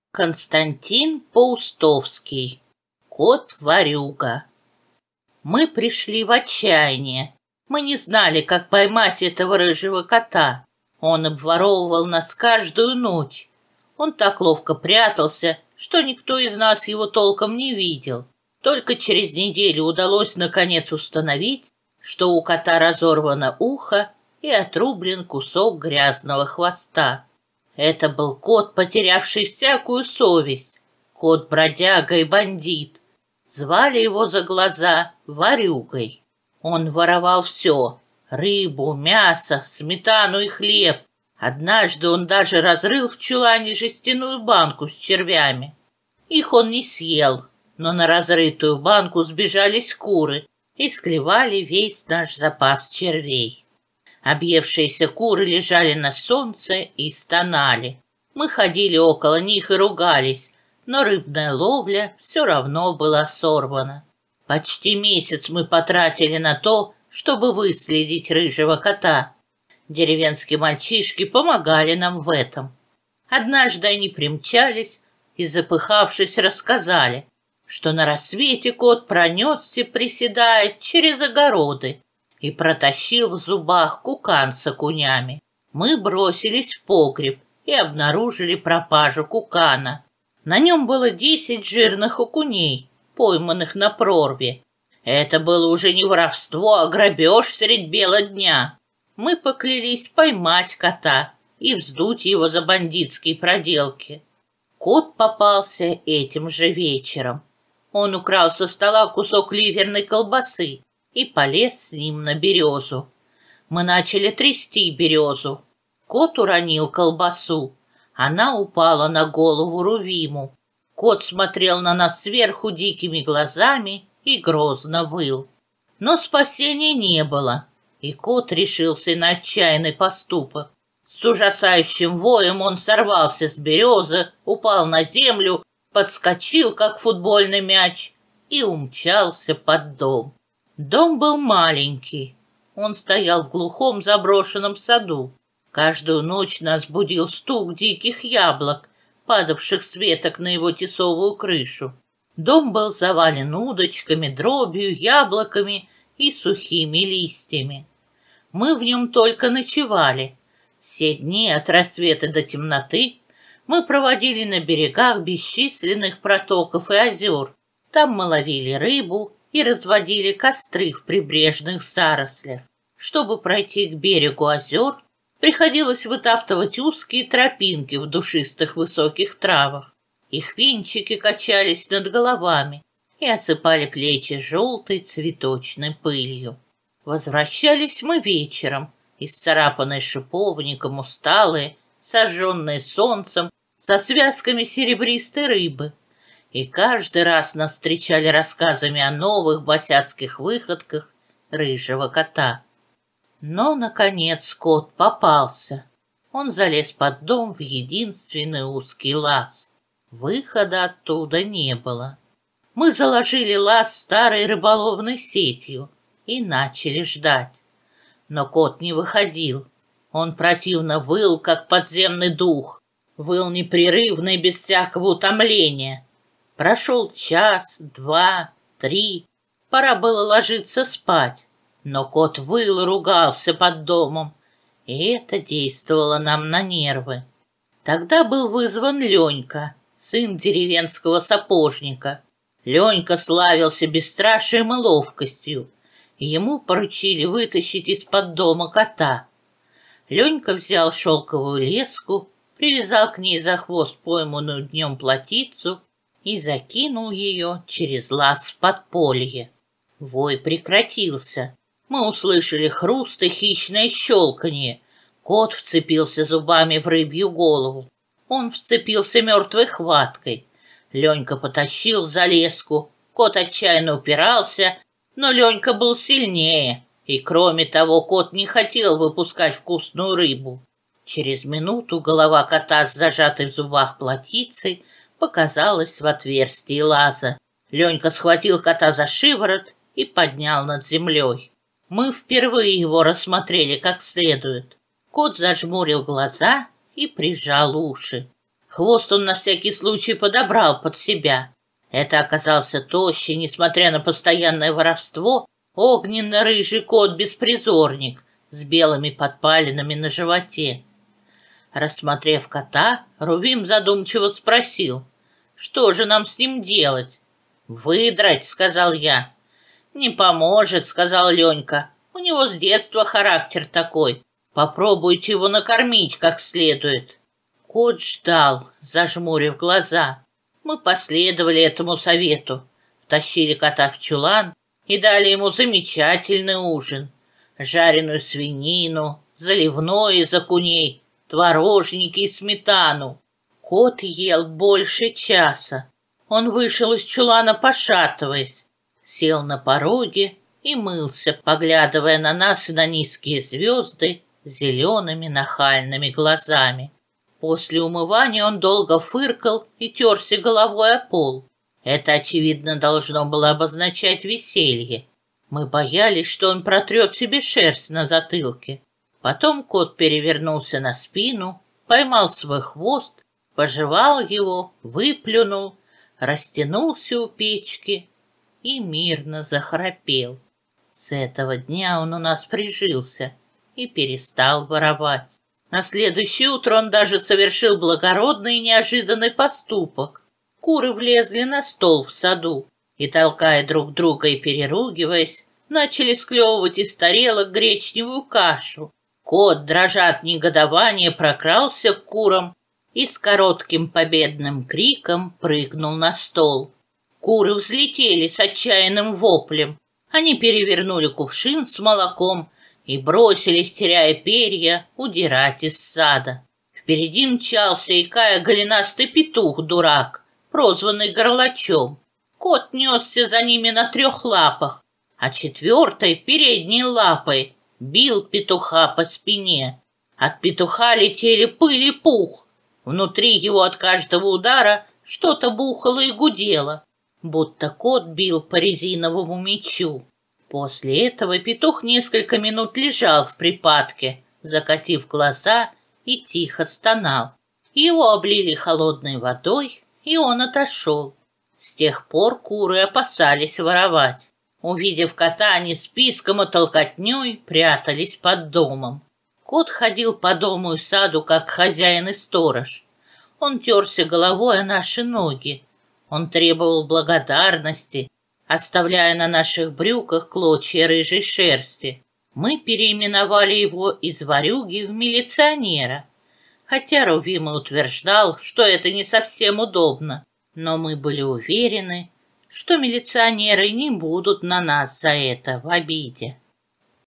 Константин Паустовский. Кот-ворюга. Мы пришли в отчаяние. Мы не знали, как поймать этого рыжего кота. Он обворовывал нас каждую ночь. Он так ловко прятался, что никто из нас его толком не видел. Только через неделю удалось наконец установить, что у кота разорвано ухо и отрублен кусок грязного хвоста. Это был кот, потерявший всякую совесть, кот-бродяга и бандит. Звали его за глаза ворюгой. Он воровал все — рыбу, мясо, сметану и хлеб. Однажды он даже разрыл в чулане жестяную банку с червями. Их он не съел, но на разрытую банку сбежались куры и склевали весь наш запас червей. Объевшиеся куры лежали на солнце и стонали. Мы ходили около них и ругались, но рыбная ловля все равно была сорвана. Почти месяц мы потратили на то, чтобы выследить рыжего кота. Деревенские мальчишки помогали нам в этом. Однажды они примчались и, запыхавшись, рассказали, что на рассвете кот пронесся, приседая, через огороды и протащил в зубах кукан с окунями. Мы бросились в погреб и обнаружили пропажу кукана. На нем было 10 жирных окуней, пойманных на прорве. Это было уже не воровство, а грабеж средь бела дня. Мы поклялись поймать кота и вздуть его за бандитские проделки. Кот попался этим же вечером. Он украл со стола кусок ливерной колбасы и полез с ним на березу. Мы начали трясти березу. Кот уронил колбасу. Она упала на голову Рувиму. Кот смотрел на нас сверху дикими глазами и грозно выл. Но спасения не было, и кот решился на отчаянный поступок. С ужасающим воем он сорвался с березы, упал на землю, подскочил, как футбольный мяч, и умчался под дом. Дом был маленький. Он стоял в глухом заброшенном саду. Каждую ночь нас будил стук диких яблок, падавших с веток на его тесовую крышу. Дом был завален удочками, дробью, яблоками и сухими листьями. Мы в нем только ночевали. Все дни от рассвета до темноты мы проводили на берегах бесчисленных протоков и озер. Там мы ловили рыбу и разводили костры в прибрежных зарослях. Чтобы пройти к берегу озер, приходилось вытаптывать узкие тропинки в душистых высоких травах. Их венчики качались над головами и осыпали плечи желтой цветочной пылью. Возвращались мы вечером, исцарапанные шиповником, усталые, сожженные солнцем, со связками серебристой рыбы. И каждый раз нас встречали рассказами о новых босяцких выходках рыжего кота. Но, наконец, кот попался. Он залез под дом в единственный узкий лаз. Выхода оттуда не было. Мы заложили лаз старой рыболовной сетью и начали ждать. Но кот не выходил. Он противно выл, как подземный дух. Выл непрерывно и без всякого утомления. Прошел час, 2, 3. Пора было ложиться спать. Но кот выл и ругался под домом, и это действовало нам на нервы. Тогда был вызван Ленька, сын деревенского сапожника. Ленька славился бесстрашием и ловкостью, и ему поручили вытащить из-под дома кота. Ленька взял шелковую леску, привязал к ней за хвост пойманную днем плотицу и закинул ее через лаз в подполье. Вой прекратился. Мы услышали хруст и хищное щелканье. Кот вцепился зубами в рыбью голову. Он вцепился мертвой хваткой. Ленька потащил за леску. Кот отчаянно упирался, но Ленька был сильнее. И, кроме того, кот не хотел выпускать вкусную рыбу. Через минуту голова кота с зажатой в зубах плотицей показалась в отверстии лаза. Ленька схватил кота за шиворот и поднял над землей. Мы впервые его рассмотрели как следует. Кот зажмурил глаза и прижал уши. Хвост он на всякий случай подобрал под себя. Это оказался тощий, несмотря на постоянное воровство, огненно-рыжий кот-беспризорник с белыми подпалинами на животе. Рассмотрев кота, Рувим задумчиво спросил, что же нам с ним делать? «Выдрать», — сказал я. «Не поможет», — сказал Ленька. «У него с детства характер такой. Попробуйте его накормить как следует». Кот ждал, зажмурив глаза. Мы последовали этому совету, втащили кота в чулан и дали ему замечательный ужин. Жареную свинину, заливное из окуней, творожники и сметану. Кот ел больше часа. Он вышел из чулана, пошатываясь, сел на пороге и мылся, поглядывая на нас и на низкие звезды зелеными нахальными глазами. После умывания он долго фыркал и терся головой о пол. Это, очевидно, должно было обозначать веселье. Мы боялись, что он протрет себе шерсть на затылке. Потом кот перевернулся на спину, поймал свой хвост, пожевал его, выплюнул, растянулся у печки и мирно захрапел. С этого дня он у нас прижился и перестал воровать. На следующее утро он даже совершил благородный и неожиданный поступок. Куры влезли на стол в саду и, толкая друг друга и переругиваясь, начали склевывать из тарелок гречневую кашу. Кот, дрожа от негодования, прокрался к курам и с коротким победным криком прыгнул на стол. Куры взлетели с отчаянным воплем. Они перевернули кувшин с молоком и бросились, теряя перья, удирать из сада. Впереди мчался, икая, голенастый петух-дурак, прозванный Горлачом. Кот несся за ними на 3 лапах, а 4-й, передней лапой, бил петуха по спине. От петуха летели пыль и пух. Внутри его от каждого удара что-то бухало и гудело, будто кот бил по резиновому мячу. После этого петух несколько минут лежал в припадке, закатив глаза, и тихо стонал. Его облили холодной водой, и он отошел. С тех пор куры опасались воровать. Увидев кота, они с писком и толкотней прятались под домом. Кот ходил по дому и саду, как хозяин и сторож. Он терся головой о наши ноги. Он требовал благодарности, оставляя на наших брюках клочья рыжей шерсти. Мы переименовали его из ворюги в милиционера, хотя Рувим утверждал, что это не совсем удобно, но мы были уверены, что милиционеры не будут на нас за это в обиде.